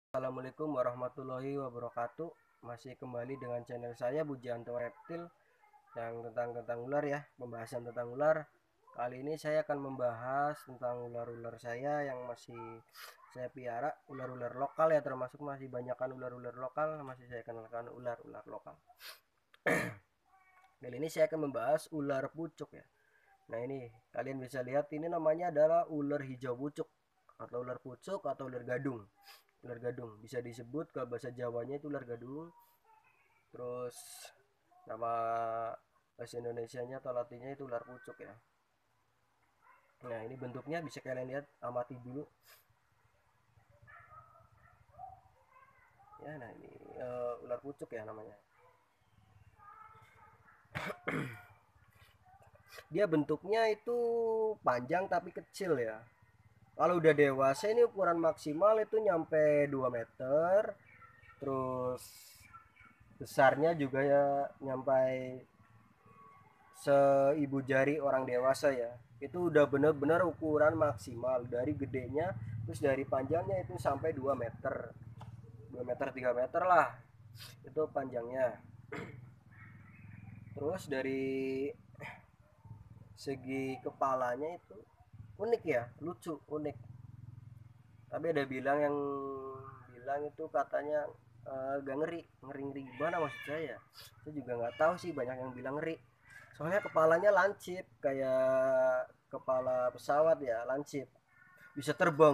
Assalamualaikum warahmatullahi wabarakatuh. Masih kembali dengan channel saya Bujanto Reptil yang tentang ular ya, pembahasan tentang ular. Kali ini saya akan membahas tentang ular-ular saya yang masih saya piara, ular-ular lokal ya, termasuk masih banyakkan ular-ular lokal masih saya kenalkan ular-ular lokal. Kali ini saya akan membahas ular pucuk ya. Nah, ini kalian bisa lihat ini namanya adalah ular hijau pucuk atau ular pucuk atau ular gadung. Ular gadung bisa disebut kalau bahasa Jawanya itu ular gadung. Terus nama bahasa Indonesianya atau latinnya itu ular pucuk ya. Nah, ini bentuknya bisa kalian lihat, amati dulu ya. Nah, ini ular pucuk ya namanya. Dia bentuknya itu panjang tapi kecil ya. Kalau udah dewasa ini ukuran maksimal itu nyampe 2 meter. Terus besarnya juga ya nyampe seibu jari orang dewasa ya. Itu udah bener-bener ukuran maksimal dari gedenya. Terus dari panjangnya itu sampai 2 meter, 2 meter 3 meter lah itu panjangnya. Terus dari segi kepalanya itu unik ya, lucu, unik. Tapi ada bilang itu katanya gak ngeri, ngeri ngeri gimana maksud saya juga nggak tahu sih, banyak yang bilang ngeri. Soalnya kepalanya lancip kayak kepala pesawat ya, lancip, bisa terbang.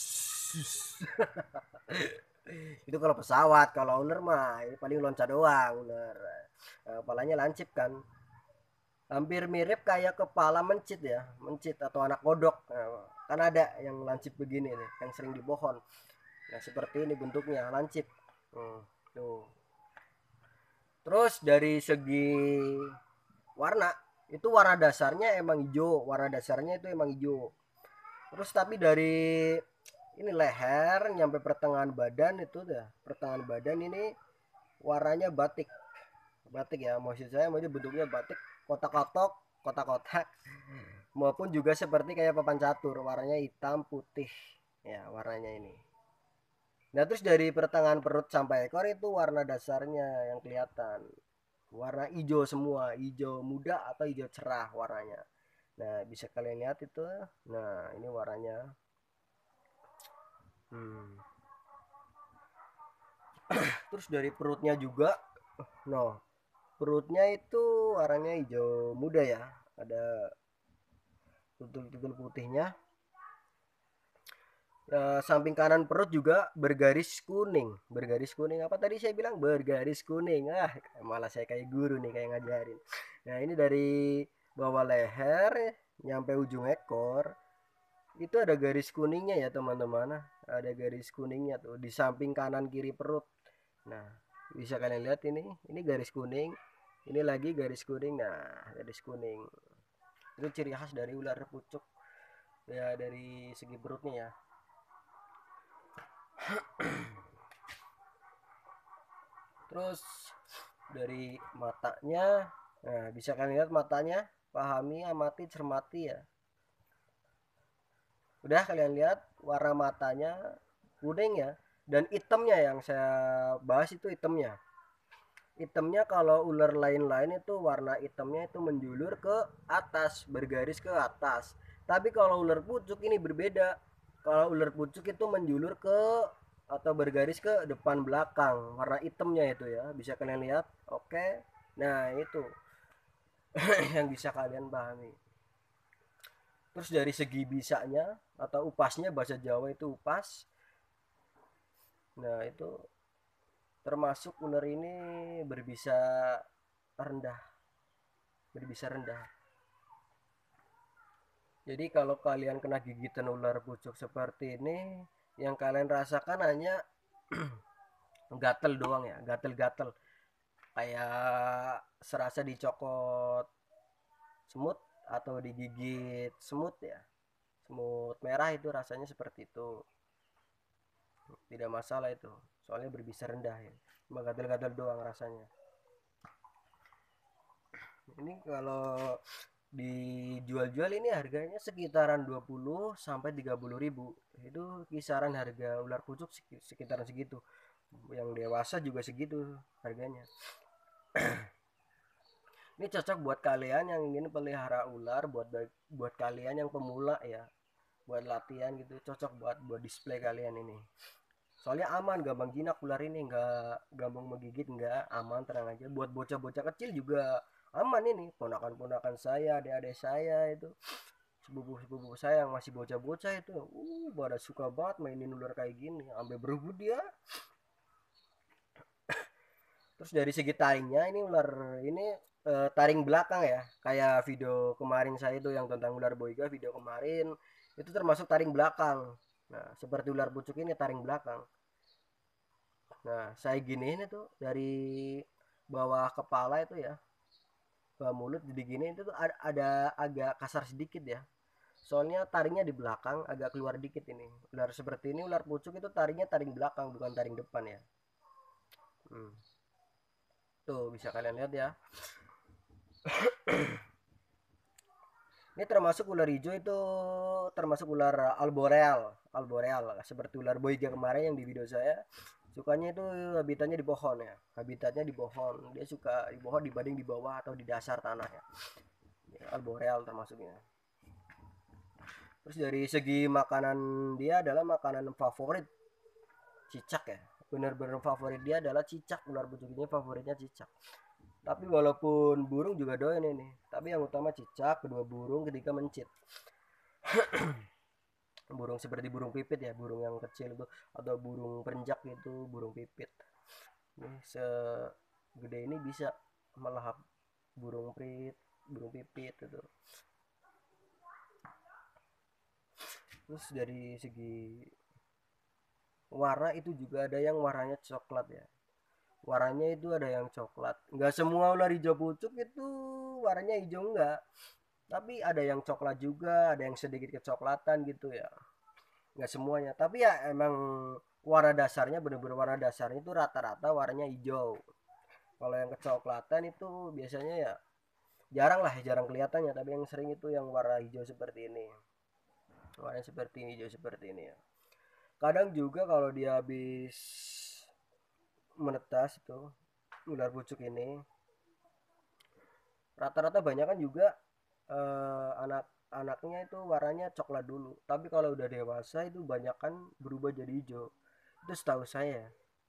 Itu kalau pesawat, kalau ular mah ini paling loncat doang ular. Kepalanya lancip kan, hampir mirip kayak kepala mencit ya, mencit atau anak kodok. Nah, kan ada yang lancip begini nih, yang sering di pohon. Nah, seperti ini bentuknya lancip. Tuh. Terus dari segi warna, itu warna dasarnya emang hijau, warna dasarnya itu emang hijau. Terus tapi dari ini leher nyampe pertengahan badan itu dah, pertengahan badan ini warnanya batik. Batik ya, maksud saya maksudnya bentuknya batik, kotak-kotak, kotak-kotak, maupun juga seperti kayak papan catur, warnanya hitam putih ya warnanya ini. Nah, terus dari pertengahan perut sampai ekor itu warna dasarnya yang kelihatan warna hijau semua, hijau muda atau hijau cerah warnanya. Nah, bisa kalian lihat itu. Nah, ini warnanya. hmm. Terus dari perutnya juga, no, perutnya itu warnanya hijau muda ya, ada tutul-tutul putihnya. Samping kanan perut juga bergaris kuning, bergaris kuning, apa tadi saya bilang bergaris kuning, malah saya kayak guru nih kayak ngajarin. Nah, ini dari bawah leher nyampe ujung ekor itu ada garis kuningnya ya teman-teman. Ada garis kuningnya tuh di samping kanan kiri perut. Nah, bisa kalian lihat ini garis kuning, ini lagi garis kuning. Nah, garis kuning itu ciri khas dari ular pucuk ya, dari segi perutnya ya. Terus dari matanya, nah bisa kalian lihat matanya, pahami, amati, cermati ya. Udah kalian lihat warna matanya kuning ya, dan hitamnya yang saya bahas itu hitamnya. Hitamnya kalau ular lain-lain itu warna hitamnya itu menjulur ke atas, bergaris ke atas. Tapi kalau ular pucuk ini berbeda. Kalau ular pucuk itu menjulur ke atau bergaris ke depan belakang, warna hitamnya itu ya. Bisa kalian lihat? Oke. Nah, itu yang bisa kalian pahami. Terus dari segi bisanya atau upasnya, bahasa Jawa itu upas. Nah, itu termasuk ular ini berbisa rendah, berbisa rendah. Jadi kalau kalian kena gigitan ular pucuk seperti ini, yang kalian rasakan hanya gatel doang ya, gatel-gatel. Kayak serasa dicokot semut atau digigit semut ya. Semut merah itu rasanya seperti itu. Tidak masalah itu. Soalnya berbisa rendah ya. Cuma gatel-gatel doang rasanya. Ini kalau dijual-jual ini harganya sekitaran 20 sampai 30 ribu. Itu kisaran harga ular pucuk sekitaran segitu. Yang dewasa juga segitu harganya. Ini cocok buat kalian yang ingin pelihara ular, buat kalian yang pemula ya, buat latihan gitu, cocok buat display kalian ini. Soalnya aman, gampang jinak ular ini, nggak gampang menggigit, nggak, aman, tenang aja. Buat bocah-bocah kecil juga aman ini. Ponakan-ponakan saya, adik-adik saya itu, sepupu-sepupu saya yang masih bocah-bocah itu, pada suka banget mainin ular kayak gini, sampai berebut dia. Terus dari segi taringnya ini ular ini taring belakang ya, kayak video kemarin saya itu yang tentang ular boiga, video kemarin itu termasuk taring belakang. Nah, seperti ular pucuk ini taring belakang. Nah, saya giniin itu dari bawah kepala itu ya, bawah mulut diginiin itu tuh ada agak kasar sedikit ya. Soalnya taringnya di belakang agak keluar dikit ini. Ular seperti ini, ular pucuk itu taringnya taring belakang bukan taring depan ya. Hmm. Tuh bisa kalian lihat ya. Ini termasuk ular hijau itu termasuk ular alboreal seperti ular boiga kemarin yang di video saya. Sukanya itu habitatnya di pohon ya. Habitatnya di pohon. Dia suka di pohon dibanding di bawah atau di dasar tanah ya. Alboreal termasuknya. Terus dari segi makanan, dia adalah makanan favorit cicak ya. Benar-benar favorit dia adalah cicak. Ular pucuk ini favoritnya cicak. Tapi walaupun burung juga doyan ini. Tapi yang utama cicak, kedua burung, ketiga mencit. Burung seperti burung pipit ya, burung yang kecil itu, atau burung perenjak gitu, burung pipit. Ini segede ini bisa melahap burung pipit itu. Terus dari segi warna itu juga ada yang warnanya coklat ya. Warnanya itu ada yang coklat. Nggak semua ular hijau pucuk itu warnanya hijau, enggak. Tapi ada yang coklat juga, ada yang sedikit kecoklatan gitu ya. Nggak semuanya. Tapi ya emang warna dasarnya, bener-bener warna dasarnya itu rata-rata warnanya hijau. Kalau yang kecoklatan itu biasanya ya jarang lah, jarang kelihatannya. Tapi yang sering itu yang warna hijau seperti ini. Warna seperti ini, hijau seperti ini ya. Kadang juga kalau dia habis menetas itu ular pucuk ini, rata-rata banyak kan juga anak-anaknya itu warnanya coklat dulu. Tapi kalau udah dewasa itu banyak kan berubah jadi hijau. Itu setahu saya.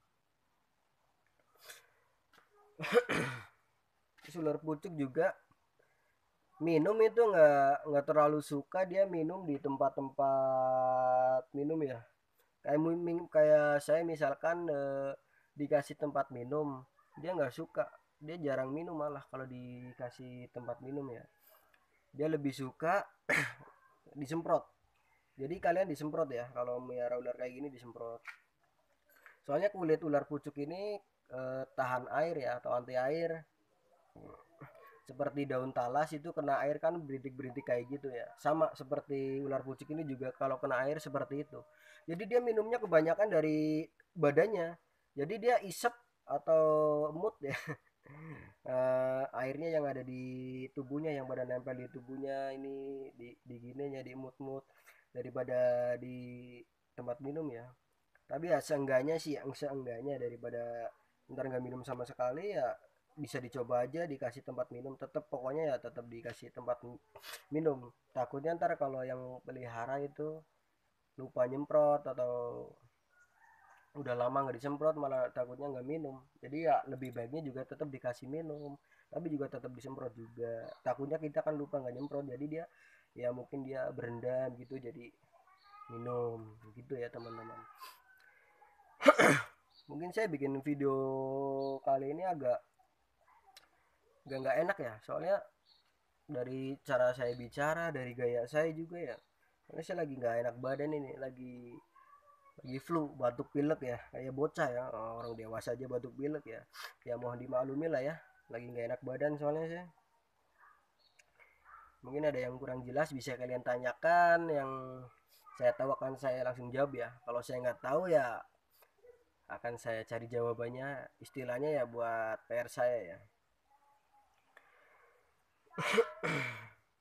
Terus ular pucuk juga minum itu nggak terlalu suka dia minum di tempat-tempat minum ya. Kayak saya misalkan dikasih tempat minum, dia nggak suka, dia jarang minum malah kalau dikasih tempat minum ya. Dia lebih suka disemprot. Jadi kalian disemprot ya, kalau melihara ular kayak gini disemprot. Soalnya kulit ular pucuk ini tahan air ya, atau anti air. Seperti daun talas itu kena air kan berintik-berintik kayak gitu ya. Sama seperti ular pucuk ini juga kalau kena air seperti itu. Jadi dia minumnya kebanyakan dari badannya. Jadi dia isep atau mood ya. Airnya yang ada di tubuhnya, yang pada nempel di tubuhnya ini, di gininya, di mood-mood, daripada di tempat minum ya. Tapi ya seenggaknya sih, yang seenggaknya daripada ntar nggak minum sama sekali ya, bisa dicoba aja dikasih tempat minum. Tetap pokoknya ya tetap dikasih tempat minum. Takutnya ntar kalau yang pelihara itu lupa nyemprot atau udah lama nggak disemprot, malah takutnya nggak minum. Jadi ya lebih baiknya juga tetap dikasih minum, tapi juga tetap disemprot juga. Takutnya kita kan lupa nggak nyemprot, jadi dia ya mungkin dia berendam gitu, jadi minum gitu ya teman-teman. Mungkin saya bikin video kali ini agak nggak enak ya, soalnya dari cara saya bicara, dari gaya saya juga ya. Karena saya lagi nggak enak badan ini, lagi flu, batuk pilek ya, kayak bocah ya, orang dewasa aja batuk pilek ya. Ya mohon dimaklumi lah ya, lagi nggak enak badan soalnya saya. Mungkin ada yang kurang jelas bisa kalian tanyakan, yang saya tahu akan saya langsung jawab ya. Kalau saya nggak tahu ya akan saya cari jawabannya, istilahnya ya buat PR saya ya.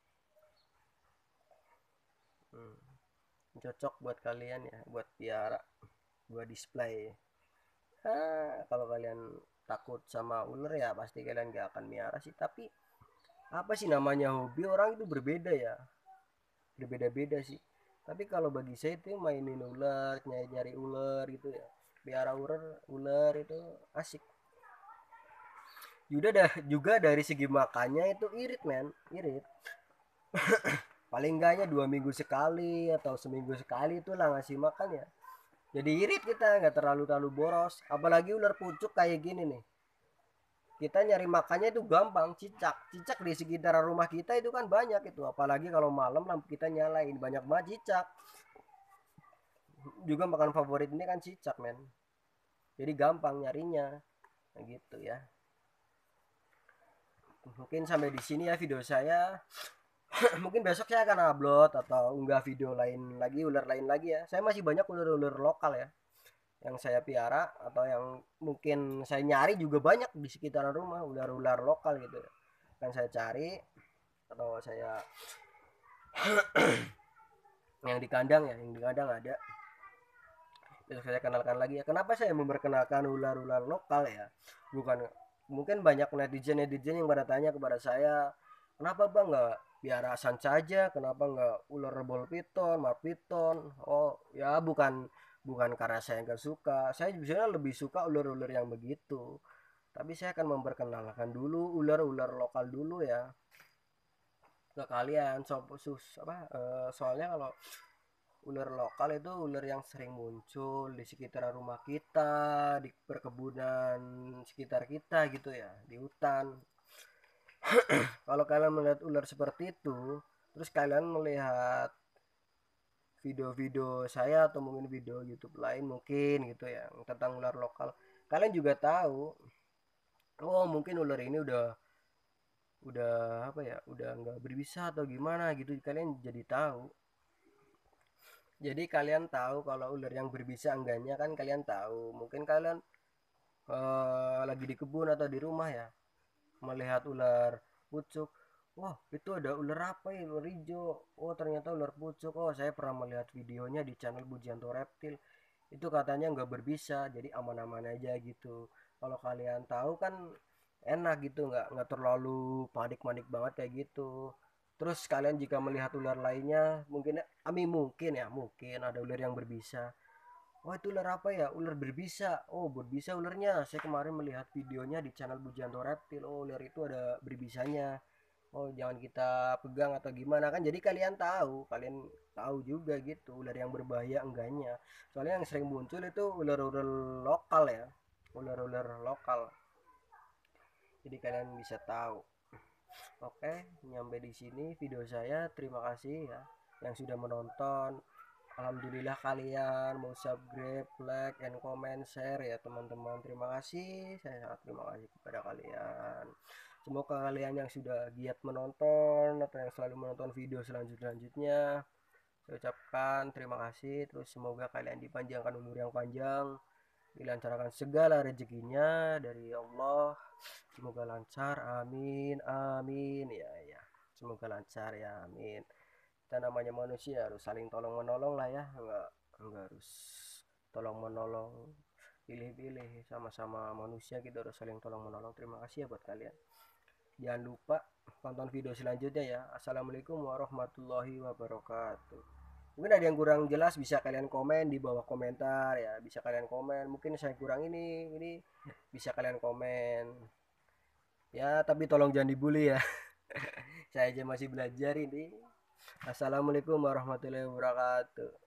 cocok buat kalian ya, buat piara, buat display. Kalau kalian takut sama ular ya pasti kalian gak akan miara sih. Tapi apa sih namanya, hobi orang itu berbeda ya, berbeda-beda sih. Tapi kalau bagi saya itu mainin ular, nyari-nyari ular gitu ya, piara ular, ular itu asik. Juga dari segi makannya itu irit men, irit. Paling enggaknya 2 minggu sekali atau seminggu sekali itulah ngasih makan ya. Jadi irit kita, nggak terlalu boros. Apalagi ular pucuk kayak gini nih. Kita nyari makannya itu gampang, cicak. Cicak di sekitar rumah kita itu kan banyak itu. Apalagi kalau malam lampu kita nyalain, banyak banget cicak. Juga makan favorit ini kan cicak men. Jadi gampang nyarinya. Nah, gitu ya. Mungkin sampai di sini ya video saya. Mungkin besok saya akan upload atau unggah video lain lagi, ular lain lagi ya. Saya masih banyak ular-ular lokal ya yang saya piara, atau yang mungkin saya nyari juga banyak di sekitaran rumah, ular-ular lokal gitu ya. Kan saya cari atau saya yang di kandang ya, yang di kandang ada. Besok saya kenalkan lagi ya. Kenapa saya memperkenalkan ular-ular lokal ya? Bukan, mungkin banyak netizen yang pada tanya kepada saya, kenapa bang nggak piara sanca aja, kenapa nggak ular ball piton, mar piton? Oh ya, bukan bukan karena saya nggak suka, saya sebenarnya lebih suka ular-ular yang begitu. Tapi saya akan memperkenalkan dulu ular-ular lokal dulu ya ke kalian. Soalnya kalau ular lokal itu ular yang sering muncul di sekitar rumah kita, di perkebunan sekitar kita gitu ya, di hutan. Kalau kalian melihat ular seperti itu, terus kalian melihat video-video saya atau mungkin video YouTube lain mungkin gitu ya tentang ular lokal, kalian juga tahu, oh mungkin ular ini udah apa ya, udah nggak berbisa atau gimana gitu, kalian jadi tahu. Jadi kalian tahu kalau ular yang berbisa enggaknya kan kalian tahu. Mungkin kalian lagi di kebun atau di rumah ya, melihat ular pucuk. Wah, itu ada ular apa ya? Ular hijau. Oh, ternyata ular pucuk. Oh, saya pernah melihat videonya di channel Bujanto Reptil. Itu katanya nggak berbisa, jadi aman-aman aja gitu. Kalau kalian tahu kan enak gitu, nggak terlalu panik-panik banget kayak gitu. Terus kalian jika melihat ular lainnya, mungkin ada ular yang berbisa. Oh itu ular apa ya? Ular berbisa. Oh berbisa ularnya. Saya kemarin melihat videonya di channel Bujanto Reptil. Oh ular itu ada berbisanya. Oh jangan kita pegang atau gimana kan? Jadi kalian tahu juga gitu ular yang berbahaya enggaknya. Soalnya yang sering muncul itu ular-ular lokal ya, ular-ular lokal. Jadi kalian bisa tahu. Oke, nyampe di sini video saya. Terima kasih ya yang sudah menonton. Alhamdulillah kalian mau subscribe, like, and comment, share ya teman-teman. Terima kasih. Saya sangat terima kasih kepada kalian. Semoga kalian yang sudah giat menonton atau yang selalu menonton video selanjutnya, saya ucapkan terima kasih. Terus semoga kalian dipanjangkan umur yang panjang, dilancarkan segala rezekinya dari Allah. Semoga lancar, amin, amin ya ya. Semoga lancar ya, amin. Kita namanya manusia harus saling tolong menolong lah ya, enggak harus tolong menolong, pilih-pilih, sama-sama manusia kita harus saling tolong menolong. Terima kasih ya buat kalian. Jangan lupa tonton video selanjutnya ya. Assalamualaikum warahmatullahi wabarakatuh. Mungkin ada yang kurang jelas bisa kalian komen di bawah komentar ya, bisa kalian komen, mungkin saya kurang ini bisa kalian komen ya, tapi tolong jangan dibully ya. Saya aja masih belajar ini. Assalamualaikum warahmatullahi wabarakatuh.